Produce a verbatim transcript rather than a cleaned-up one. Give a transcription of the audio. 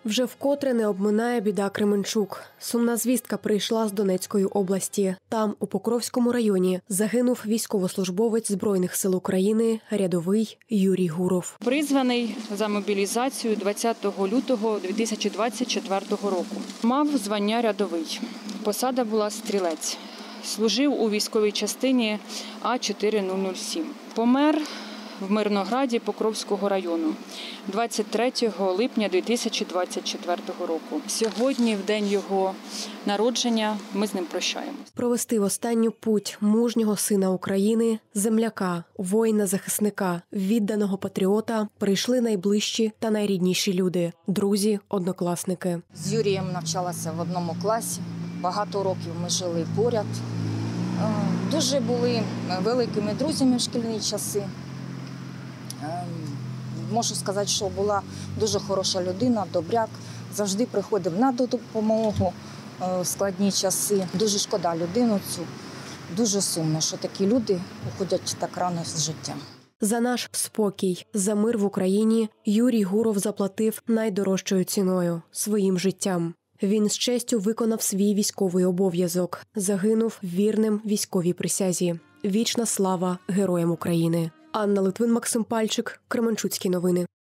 Вже вкотре не обминає біда Кременчук. Сумна звістка прийшла з Донецької області. Там, у Покровському районі, загинув військовослужбовець Збройних сил України, рядовий Юрій Гуров. Призваний за мобілізацію двадцятого лютого дві тисячі двадцять четвертого року. Мав звання рядовий. Посада була стрілець. Служив у військовій частині А чотири нуль нуль сім. Помер в Мирнограді Покровського району двадцять третього липня дві тисячі двадцять четвертого року. Сьогодні, в день його народження, ми з ним прощаємося. Провести в останню путь мужнього сина України, земляка, воїна-захисника, відданого патріота прийшли найближчі та найрідніші люди – друзі, однокласники. З Юрієм навчалася в одному класі. Багато років ми жили поряд. Дуже були великими друзями в шкільні часи. Можу сказати, що була дуже хороша людина, добряк, завжди приходив на допомогу в складні часи. Дуже шкода людину цю, дуже сумно, що такі люди уходять так рано з життя. За наш спокій, за мир в Україні Юрій Гуров заплатив найдорожчою ціною – своїм життям. Він з честю виконав свій військовий обов'язок, загинув вірним військовій присязі. Вічна слава героям України. Анна Литвин, Максим Пальчик, Кременчуцькі новини.